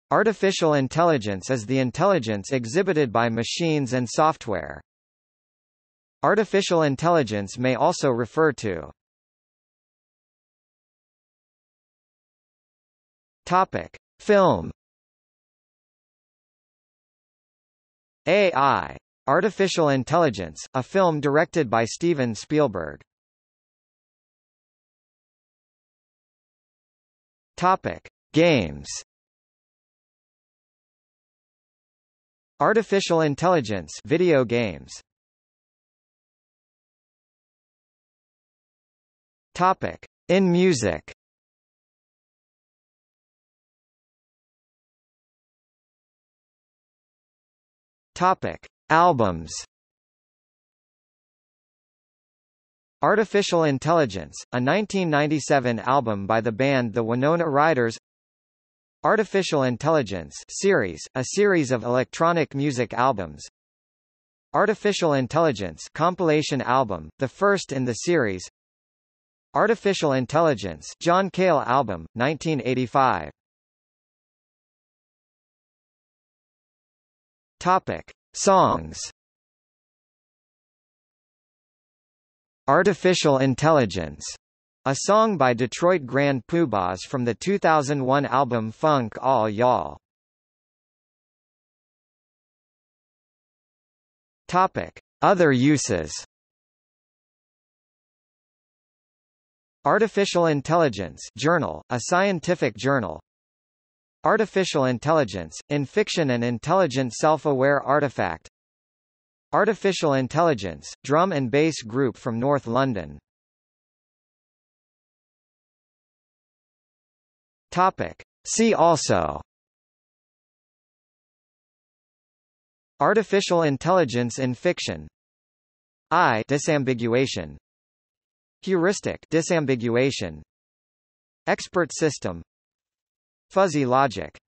Artificial intelligence is the intelligence exhibited by machines and software. Artificial intelligence may also refer to Film. AI. Artificial Intelligence, a film directed by Steven Spielberg. Games. Artificial intelligence video games. In music. Albums. Artificial Intelligence, a 1997 album by the band the Winona Riders. Artificial Intelligence Series, a series of electronic music albums. Artificial Intelligence compilation album, the first in the series. Artificial Intelligence John Cale album, 1985. Songs. Artificial Intelligence, a song by Detroit Grand Poobahs from the 2001 album Funk All Y'all. Other uses. Artificial Intelligence Journal, a scientific journal. Artificial Intelligence, in fiction an intelligent self-aware artifact. Artificial Intelligence, drum and bass group from North London. See also: Artificial intelligence in fiction. Disambiguation. Heuristic disambiguation. Expert system. Fuzzy logic.